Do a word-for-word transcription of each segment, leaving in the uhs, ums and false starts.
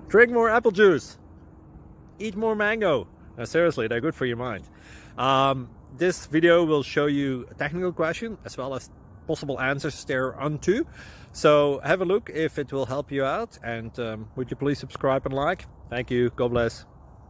Drink more apple juice. Eat more mango. No, seriously, they're good for your mind. Um, this video will show you a technical question as well as possible answers thereunto. So have a look if it will help you out, and um, would you please subscribe and like? Thank you. God bless.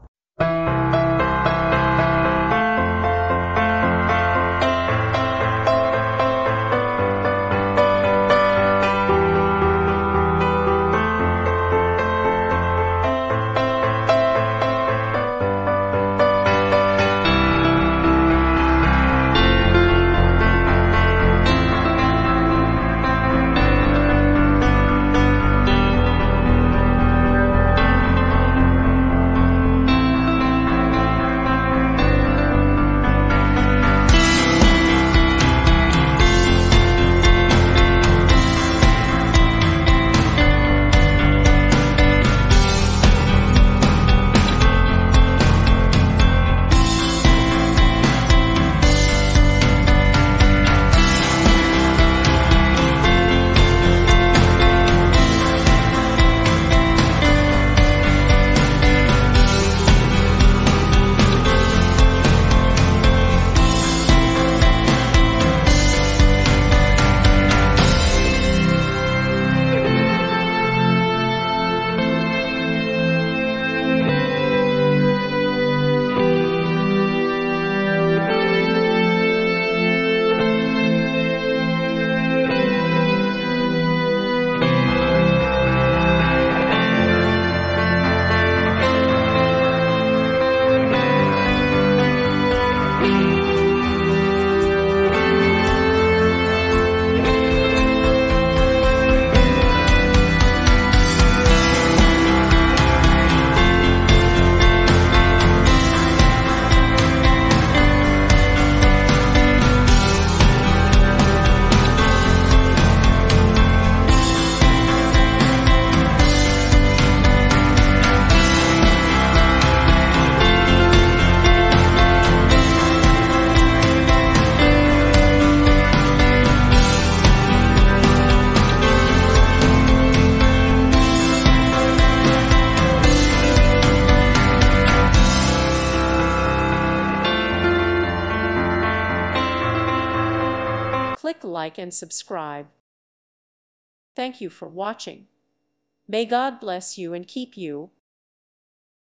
Click like and subscribe. Thank you for watching. May God bless you and keep you.